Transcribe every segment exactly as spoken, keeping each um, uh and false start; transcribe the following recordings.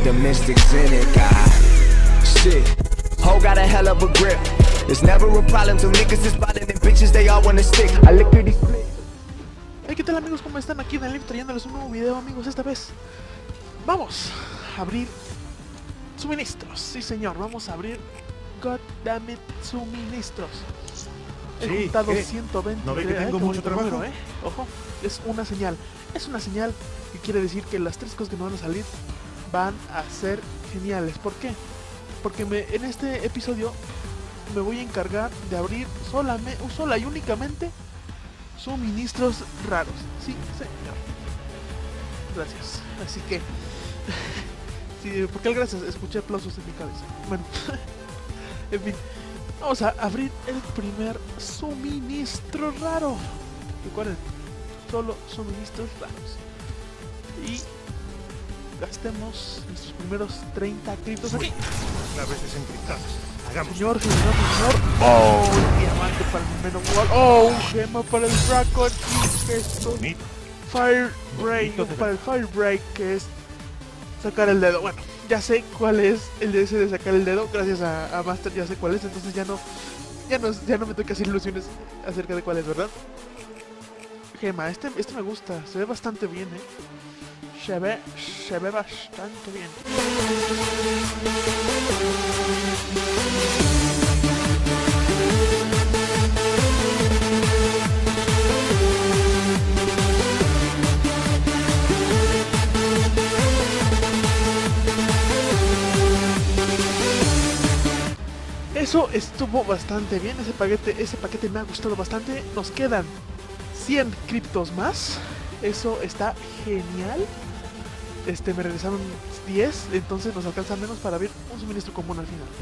the mystics in it. God, shit. Ho got a hell of a grip. There's never a problem till niggas is spotting and bitches they all wanna stick. I lick through these flicks. Hey, ¿qué tal amigos? ¿Cómo están? Aquí en el live trayéndoles un nuevo video, amigos. Esta vez vamos a abrir suministros. Sí, señor, vamos a abrir God damn it, suministros. He sí, juntado ¿qué? ciento veinte. ¿No ve que tengo eh, mucho trabajo? Número, eh. Ojo, es una señal. Es una señal que quiere decir que las tres cosas que me van a salir van a ser geniales. ¿Por qué? Porque me, en este episodio me voy a encargar de abrir solamente, sola y únicamente suministros raros. Sí, señor. Gracias. Así que... sí, ¿por qué el gracias? Escuché aplausos en mi cabeza. Bueno, en fin. Vamos a abrir el primer suministro raro. Recuerden, solo suministros raros. Y gastemos nuestros primeros treinta criptos aquí. Claves desencriptadas. Hagamos. Señor, señor, señor. Oh, un diamante para el Menowall. Oh, un gema para el Dragon. Y esto. Bonito. Fire Break. Bonito. Para el Fire Break, que es sacar el dedo. Bueno, ya sé cuál es el de ese de sacar el dedo. Gracias a, a Master ya sé cuál es. Entonces ya no, ya no, ya no me tengo que hacer ilusiones acerca de cuál es, ¿verdad? Gema, este, este me gusta. Se ve bastante bien, eh. Se ve, se ve bastante bien. Eso estuvo bastante bien, ese paquete, ese paquete me ha gustado bastante. Nos quedan cien criptos más. Eso está genial. Este, me regresaron diez, entonces nos alcanza menos para abrir un suministro común al final.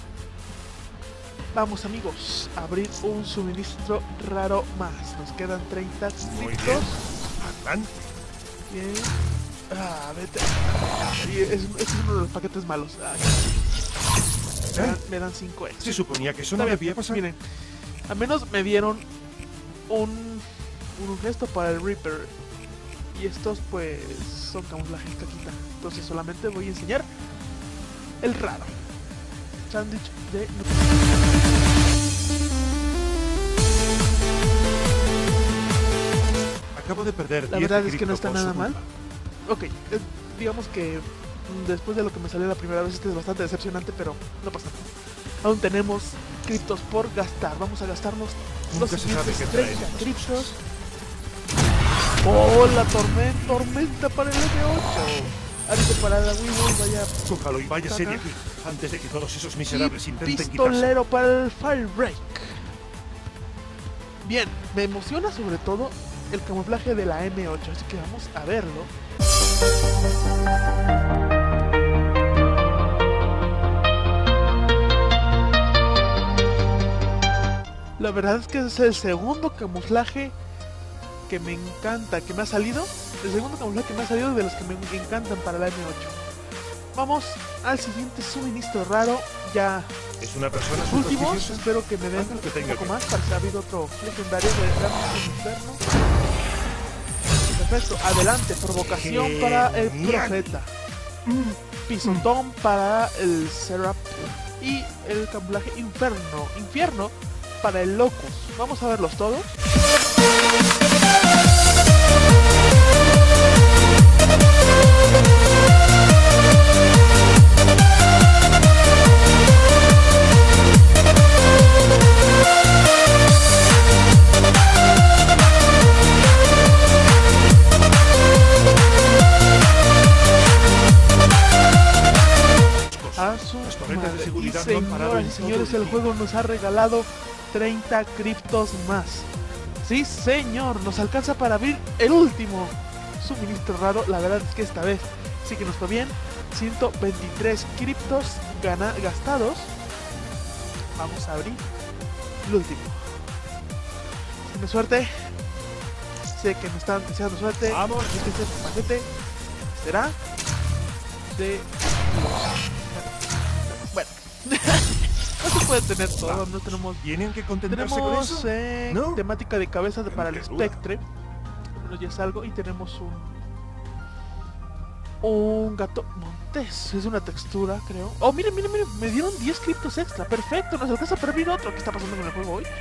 Vamos amigos, a abrir un suministro raro más. Nos quedan treinta Muy criptos. bien. Adelante. Bien. Ah, vete. Y es, es uno de los paquetes malos. Ay. Me dan, me dan cinco extras. Se suponía que eso Está no bien, debía pasar. miren, al menos me dieron un, un gesto para el Reaper. Y estos pues son camuflajes caquita. Entonces solamente voy a enseñar el raro. Sándwich de... Acabo de perder La diez verdad de es que no cripto está por nada su mal. culpa. Ok, eh, digamos que mm, después de lo que me salió la primera vez, este es bastante decepcionante, pero no pasa nada. Aún tenemos criptos por gastar. Vamos a gastarnos los Nunca se sabe siguientes qué traen treinta estas criptos. Oh, la tormenta, tormenta para el M ocho. Ahorita para la Weevil, vaya. Cójalo y váyase de Acá. aquí antes de que todos esos miserables Y intenten quitarse. pistolero para el Fire Break. Bien, me emociona sobre todo el camuflaje de la M ocho, así que vamos a verlo. La verdad es que es el segundo camuflaje que me encanta, que me ha salido. El segundo camuflaje que me ha salido de los que me encantan para la M ocho. Vamos al siguiente suministro raro. Ya Es una persona los últimos, supersticiosa. espero que me den Haz lo que un tenga poco que más. Parece que ha habido otro legendario de Ramos Inferno. Perfecto, adelante, provocación para el Genial. profeta. Pisotón para el Serap. Y el camuflaje Inferno, Infierno para el Locus. Vamos a verlos todos. A su Las torretas de madre. seguridad Y no han parado señoras en y todo señores, el el día. juego nos ha regalado treinta criptos más. Sí, señor, nos alcanza para abrir el último suministro raro. La verdad es que esta vez sí que nos fue bien. ciento veintitrés criptos gana gastados. Vamos a abrir el último. Tiene suerte. Sé que me están deseando suerte. Vamos. Este paquete será de... Bueno. No se puede tener todo, no tenemos... ¿Tienen que contentarse con Tenemos eso? eh, ¿No? temática de cabeza de, para el Qué duda. Spectre. Bueno, ya es algo. Y tenemos un... un gato montés. Es una textura, creo. Oh, miren, miren, miren. Me dieron diez criptos extra. Perfecto. Nos alcanza para abrir otro. ¿Qué está pasando con el juego hoy?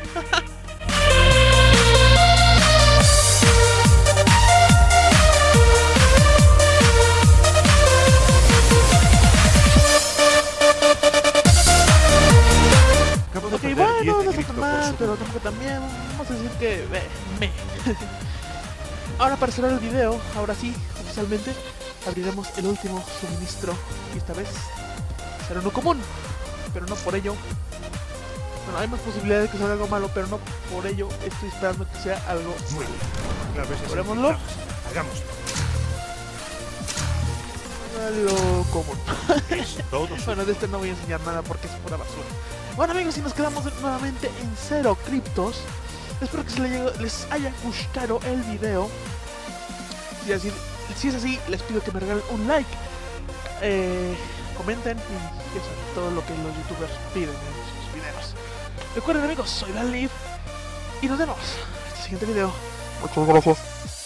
Ok, bueno, no está tan mal, pero tampoco también. Vamos a decir que... Eh, me. Ahora, para cerrar el video, ahora sí, oficialmente, abriremos el último suministro. Y esta vez será uno común, pero no por ello. Bueno, hay más posibilidades de que salga algo malo, pero no por ello estoy esperando que sea algo Muy bien. Claro, ese es el Abrámoslo. plan. Hagámoslo. algo común. Es todo. Bueno, de este no voy a enseñar nada porque es pura basura. Bueno, amigos, y nos quedamos nuevamente en cero criptos. Espero que se les, les haya gustado el video. Y así, si es así, les pido que me regalen un like, eh, comenten y ya saben, todo lo que los youtubers piden en sus videos. Recuerden, amigos, soy Danleaf y nos vemos en el siguiente video. Muchas gracias.